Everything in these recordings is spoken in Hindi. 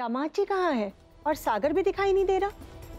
तमाची कहाँ है? और सागर भी दिखाई नहीं दे रहा।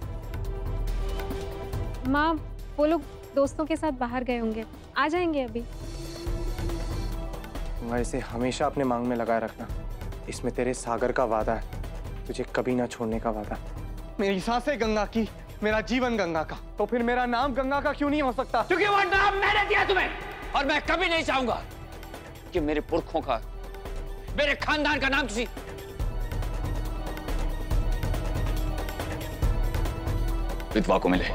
माँ, वो लोग दोस्तों के साथ बाहर गए होंगे, आ जाएंगे अभी। इसे हमेशा अपने मांग में लगाए रखना। इसमें तेरे सागर का वादा है, तुझे कभी ना छोड़ने का वादा। मेरी सांसें गंगा की, मेरा जीवन गंगा का, तो फिर मेरा नाम गंगा का क्यों नहीं हो सकता? क्योंकि वो नाम मैंने दिया तुम्हें, और मैं कभी नहीं चाहूंगा कि मेरे पुरखों का, मेरे खानदान का नाम किसी विधवा को मिले।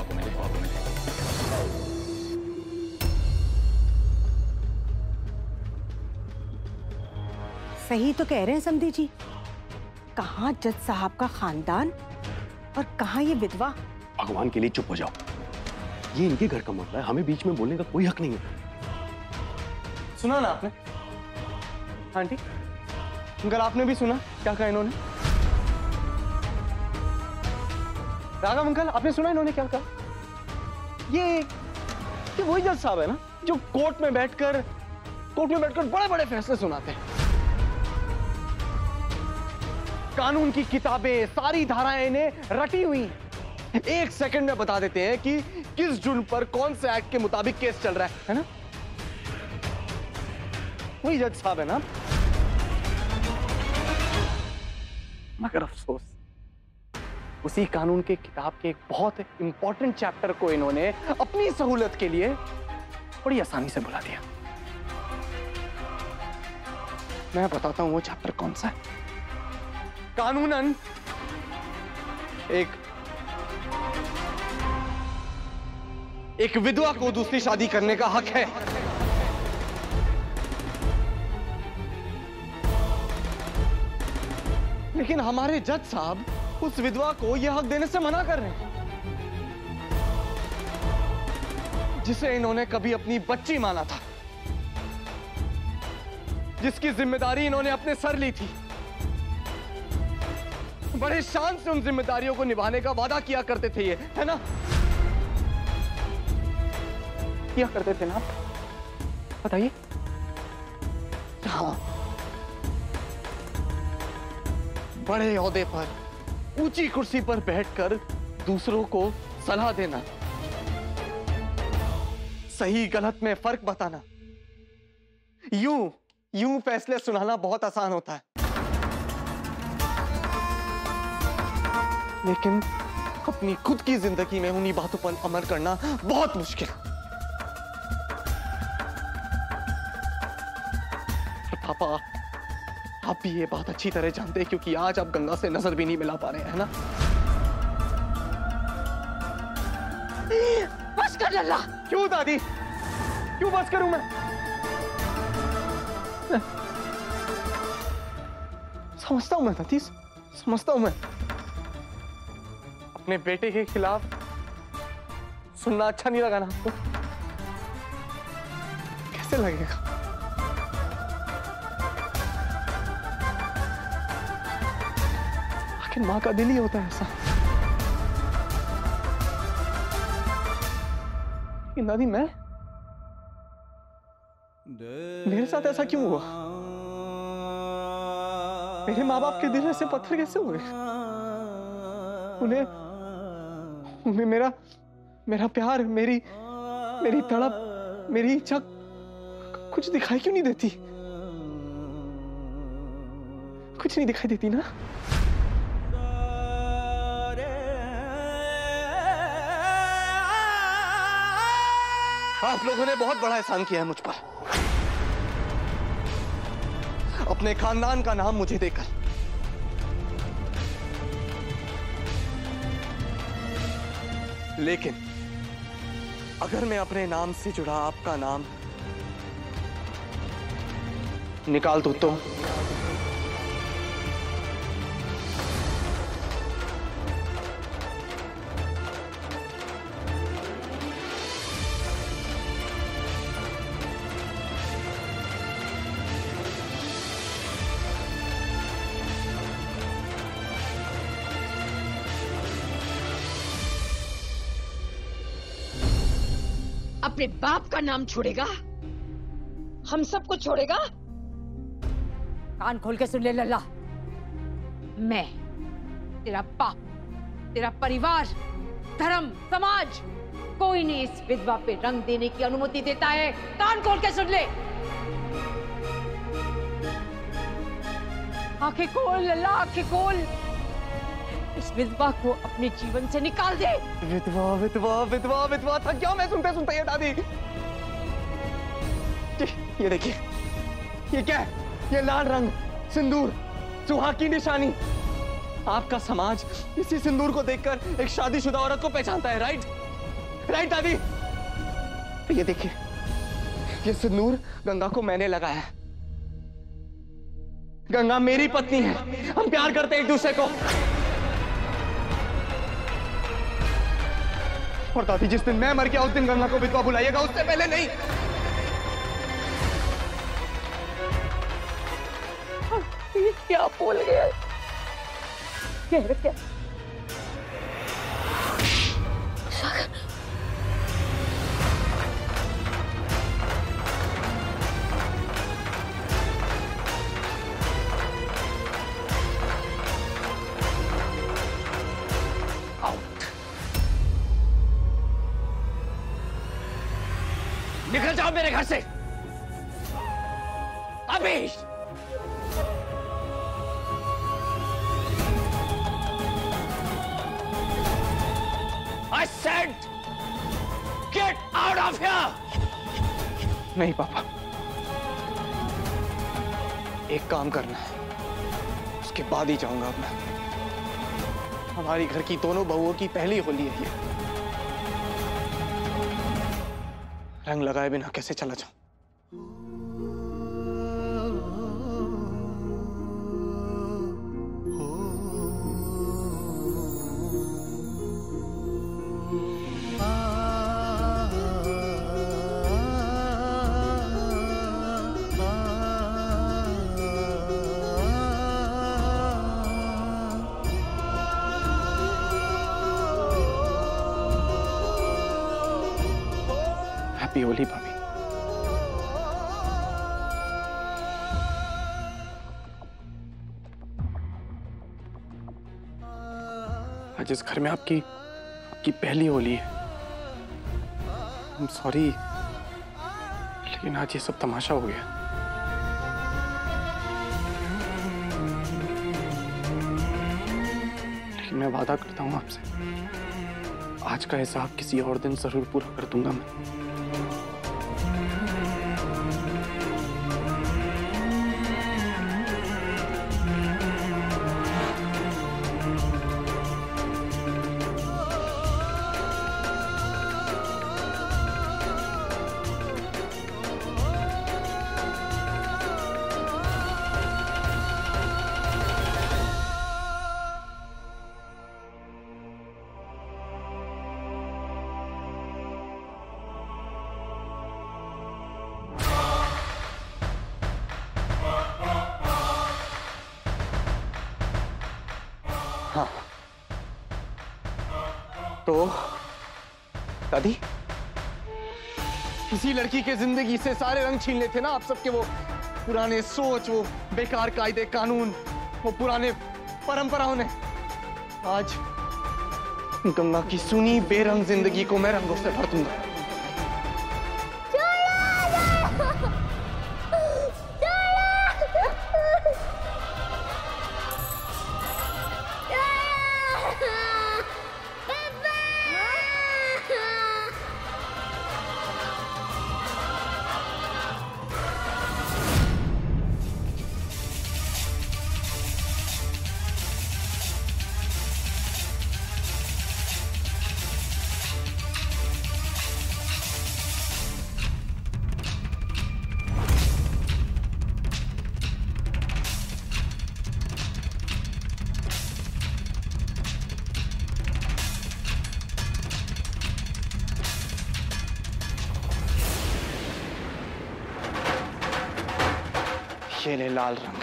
सही तो कह रहे हैं समधी जी। कहाँ जज साहब का खानदान और कहाँ ये विधवा। भगवान के लिए चुप हो जाओ, ये इनके घर का मामला है, हमें बीच में बोलने का कोई हक नहीं है। सुना ना आपने आंटी? अंकल आपने भी सुना क्या कहा इन्होंने? राघव अंकल आपने सुना इन्होंने क्या कहा? ये वही जज साहब है ना जो कोर्ट में बैठकर बड़े बड़े फैसले सुनाते हैं। कानून की किताबें, सारी धाराएं इन्हें रटी हुई हैं। 1 सेकंड में बता देते हैं कि किस जुर्म पर कौन से एक्ट के मुताबिक केस चल रहा है ना? वही जज साहब है ना? मगर अफसोस, उसी कानून के किताब के एक बहुत इंपॉर्टेंट चैप्टर को इन्होंने अपनी सहूलत के लिए बड़ी आसानी से भुला दिया। मैं बताता हूं वो चैप्टर कौन सा है। कानूनन एक विधवा को दूसरी शादी करने का हक है। लेकिन हमारे जज साहब उस विधवा को यह हक देने से मना कर रहे हैं, जिसे इन्होंने कभी अपनी बच्ची माना था, जिसकी जिम्मेदारी इन्होंने अपने सर ली थी। बड़े शान से उन जिम्मेदारियों को निभाने का वादा किया करते थे ये, है ना? किया करते थे ना आप? बताइए। हाँ, बड़े ओहदे पर, ऊंची कुर्सी पर बैठकर दूसरों को सलाह देना, सही गलत में फर्क बताना, यूं फैसले सुनाना बहुत आसान होता है, लेकिन अपनी खुद की जिंदगी में उन्हीं बातों पर अमल करना बहुत मुश्किल। पापा, आप भी ये बात अच्छी तरह जानते हैं, क्योंकि आज आप गंगा से नजर भी नहीं मिला पा रहे हैं, है ना? बस कर लल्ला। क्यों दादी, क्यों बस करूं मैं? समझता हूं मैं दादी, समझता हूं मैं। अपने बेटे के खिलाफ सुनना अच्छा नहीं लगा ना आपको? कैसे लगेगा? आखिर मां का दिल ही होता है ऐसा। दादी, मेरे साथ ऐसा क्यों हुआ? मेरे माँ बाप के दिल ऐसे पत्थर कैसे हुए? उन्हें मेरा प्यार, मेरी तड़प, मेरी इच्छा कुछ दिखाई क्यों नहीं देती? कुछ नहीं दिखाई देती ना? आप लोगों ने बहुत बड़ा एहसान किया है मुझ पर, अपने खानदान का नाम मुझे देकर। लेकिन अगर मैं अपने नाम से जुड़ा आपका नाम निकाल दूं तो अपने बाप का नाम छोड़ेगा, हम सबको छोड़ेगा। कान खोल के सुन ले लल्ला। तेरा बाप, तेरा परिवार, धर्म, समाज, कोई नहीं इस विधवा पे रंग देने की अनुमति देता है। कान खोल के सुन ले। आंखें खोल लल्ला, आंखें खोल। इस विधवा को अपने जीवन से निकाल दे। विधवा विधवा विधवा विधवा था क्या मैं सुनते सुनते ये दादी। ये देखिए, ये क्या है? ये लाल रंग, सिंदूर, सुहाग की निशानी। आपका समाज इसी सिंदूर को देखकर एक शादीशुदा औरत को पहचानता है, राइट? राइट दादी? ये देखिए, ये सिंदूर गंगा को मैंने लगाया है। गंगा मेरी पत्नी है, हम प्यार करते हैं एक दूसरे को। और दादी, जिस दिन मैं मर गया उस दिन गंगा को विधवा बुलाइएगा, उससे पहले नहीं। ये क्या बोल गया? क्या? निकल जाओ मेरे घर से अभी। I said, get out of here! नहीं पापा, एक काम करना है, उसके बाद ही जाऊंगा अब मैं। हमारी घर की दोनों बहुओं की पहली होली है ये। रंग लगाए बिना कैसे चला जाऊं? हैप्पी होली भाभी। आज इस घर में आपकी पहली होली है। I'm सॉरी, लेकिन आज ये सब तमाशा हो गया। लेकिन मैं वादा करता हूँ आपसे, आज का हिसाब किसी और दिन जरूर पूरा कर दूंगा मैं। हाँ, तो दादी, किसी लड़की के जिंदगी से सारे रंग छीन लेते ना आप सबके, वो पुराने सोच, वो बेकार कायदे कानून, वो पुराने परंपराओं ने। आज गंगा की सुनी बेरंग जिंदगी को मैं रंगों से भर दूंगा। ये ले लाल रंग।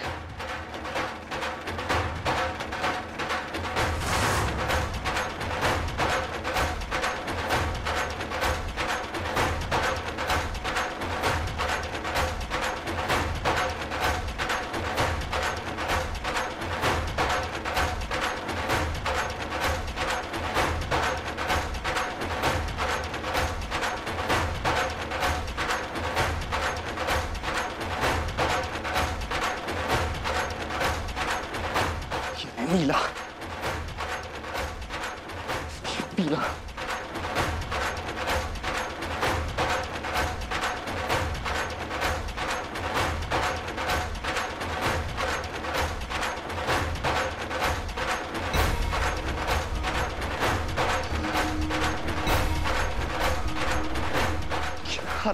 नीला, पीला, हरा।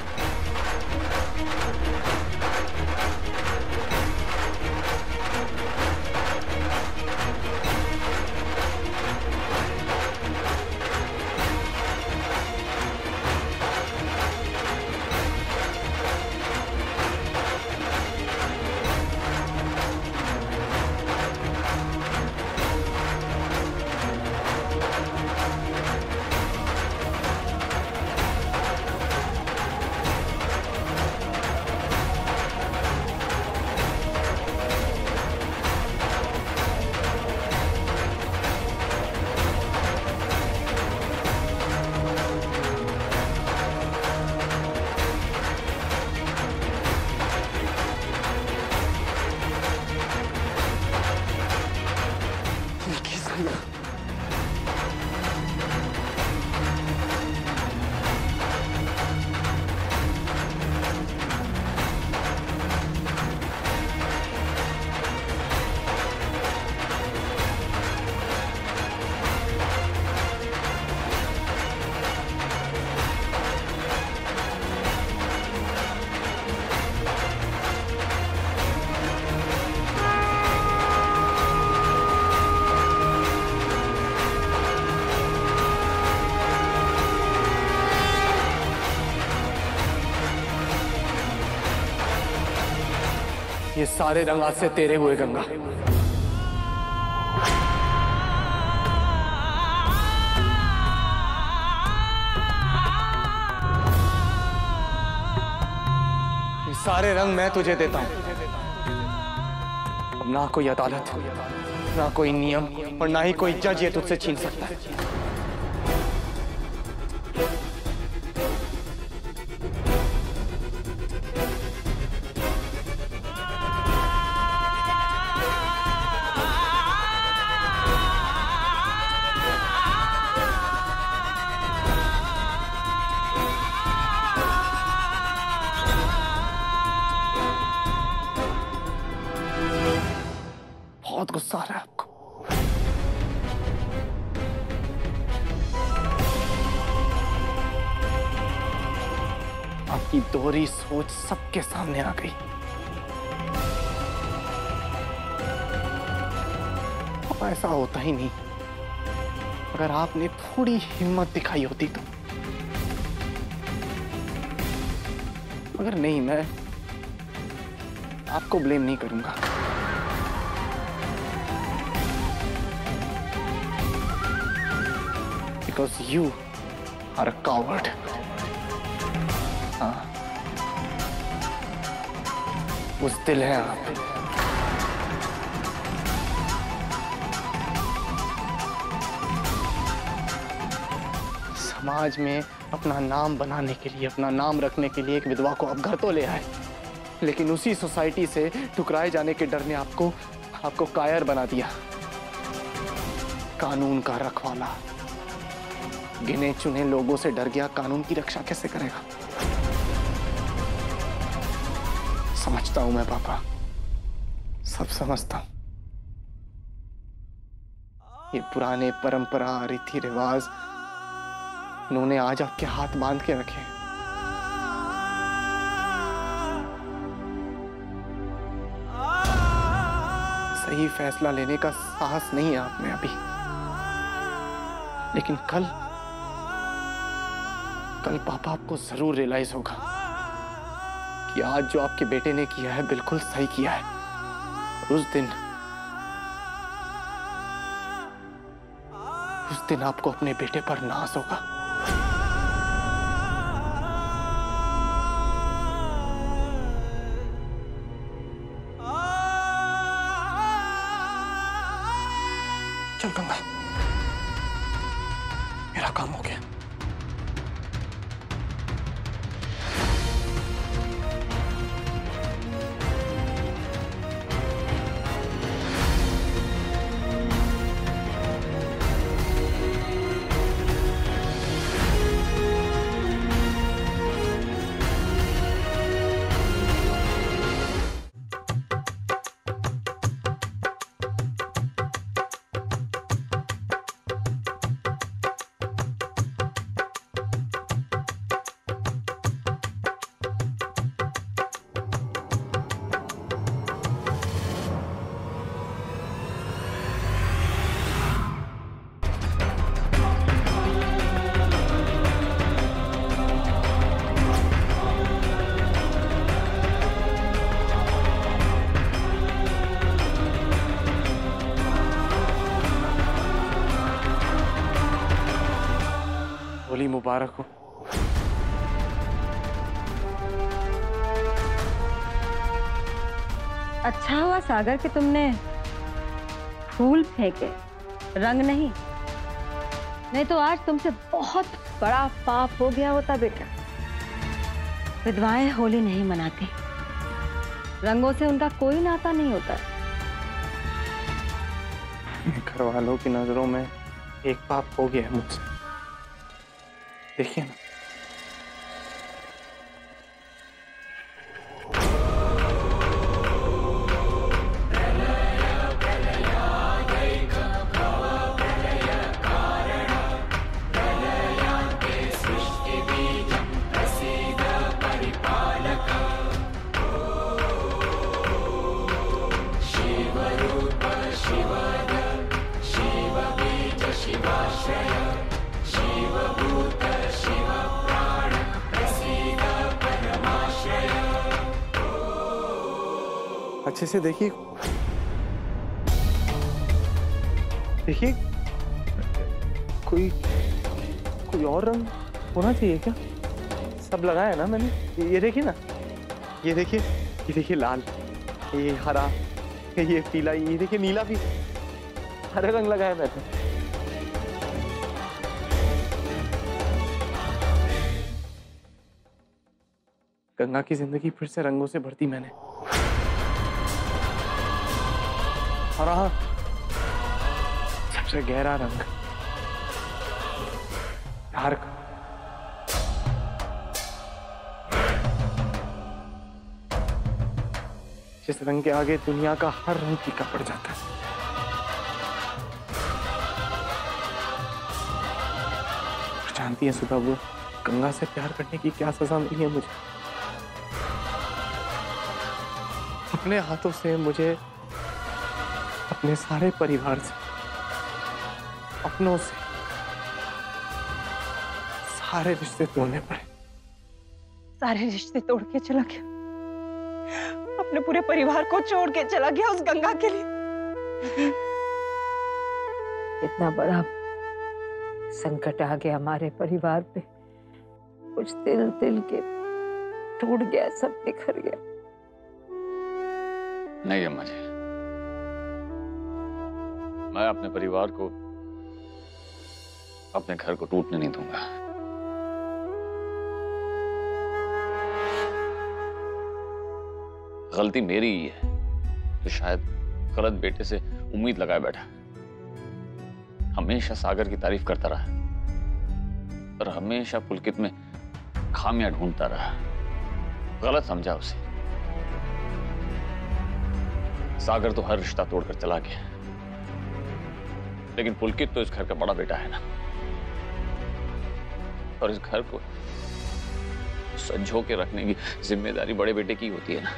ये सारे रंग आज से तेरे हुए गंगा। ये सारे रंग मैं तुझे देता हूं। अब ना कोई अदालत, ना कोई नियम और ना ही कोई जज ये तुझसे छीन सकता है। बहुत गुस्सा आ रहा है आपको। आपकी दोहरी सोच सबके सामने आ गई। अब ऐसा होता ही नहीं। अगर आपने थोड़ी हिम्मत दिखाई होती तो। मगर नहीं, मैं आपको ब्लेम नहीं करूंगा। Because you are a coward. हाँ, बुज़दिल हैं आप। समाज में अपना नाम बनाने के लिए, अपना नाम रखने के लिए एक विधवा को आप घर तो ले आए, लेकिन उसी सोसाइटी से ठुकराए जाने के डर ने आपको कायर बना दिया। कानून का रखवाला गिने चुने लोगों से डर गया, कानून की रक्षा कैसे करेगा? समझता हूं मैं पापा, सब समझता हूं। ये पुराने परंपरा, रीति रिवाज उन्होंने आज आपके हाथ बांध के रखे। सही फैसला लेने का साहस नहीं है आप में अभी, लेकिन कल पापा आपको जरूर रियलाइज होगा कि आज जो आपके बेटे ने किया है बिल्कुल सही किया है। उस दिन आपको अपने बेटे पर नाज होगा। चल गंगा, मेरा काम हो गया। होली मुबारक हो। अच्छा हुआ सागर कि तुमने फूल फेंके, रंग नहीं। नहीं तो आज तुमसे बहुत बड़ा पाप हो गया होता बेटा। विधवाएं होली नहीं मनाती, रंगों से उनका कोई नाता नहीं होता। घर वालों की नजरों में एक पाप हो गया है मुझसे। देखिए ना, अच्छे से देखिए, देखिए कोई और रंग होना चाहिए क्या? सब लगाया ना मैंने। ये देखिए ना, ये देखिए लाल, ये हरा, ये पीला, ये देखिए नीला भी, हरे रंग लगाया मैंने। गंगा की जिंदगी फिर से रंगों से भरती मैंने। और हाँ, सबसे गहरा रंग प्यार का। जिस रंग के आगे दुनिया का हर रंग फीका पड़ जाता है। जानती है सुधा, वो गंगा से प्यार करने की क्या सजा मिली है मुझे। अपने हाथों से मुझे अपने सारे परिवार से, अपनों से सारे रिश्ते तोड़ने पड़े। सारे रिश्ते तोड़ के चला गया, अपने पूरे परिवार को छोड़ के चला गया उस गंगा के लिए। इतना बड़ा संकट आ गया हमारे परिवार पे, कुछ दिल के टूट गया, सब बिखर गया। नहीं अम्मा जी, मैं अपने परिवार को, अपने घर को टूटने नहीं दूंगा। गलती मेरी ही है तो शायद गलत बेटे से उम्मीद लगाए बैठा। हमेशा सागर की तारीफ करता रहा और हमेशा पुलकित में खामियां ढूंढता रहा। गलत समझा उसे। सागर तो हर रिश्ता तोड़कर चला गया, लेकिन पुलकित तो इस घर का बड़ा बेटा है ना, और इस घर को संजो के रखने की जिम्मेदारी बड़े बेटे की होती है ना।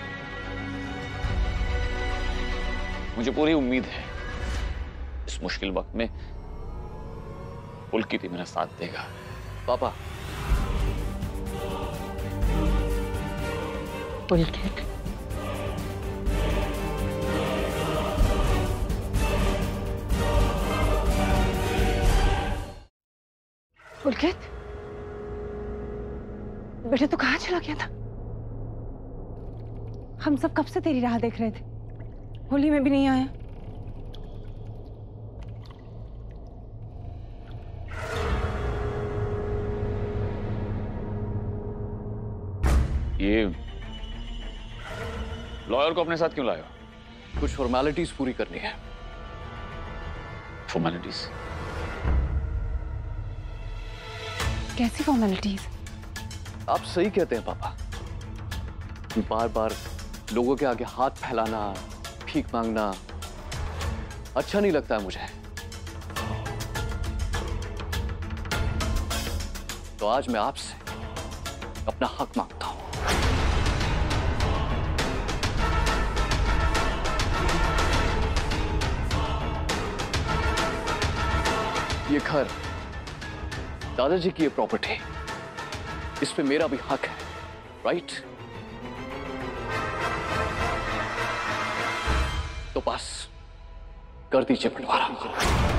मुझे पूरी उम्मीद है इस मुश्किल वक्त में पुलकित ही मेरा साथ देगा। पापा, पुलकित, पुलकित बेटे तू कहाँ चला गया था? हम सब कब से तेरी राह देख रहे थे, होली में भी नहीं आया। ये लॉयर को अपने साथ क्यों लाया? कुछ फॉर्मेलिटीज पूरी करनी है। फॉर्मेलिटीज? कैसी फॉर्मेलिटीज? आप सही कहते हैं पापा। बार बार लोगों के आगे हाथ फैलाना, भीख मांगना अच्छा नहीं लगता है मुझे। तो आज मैं आपसे अपना हक मांगता हूं। ये घर दादाजी की ये प्रॉपर्टी, इस पे मेरा भी हक है, राइट? तो बस कर दीजिए बंटवारा।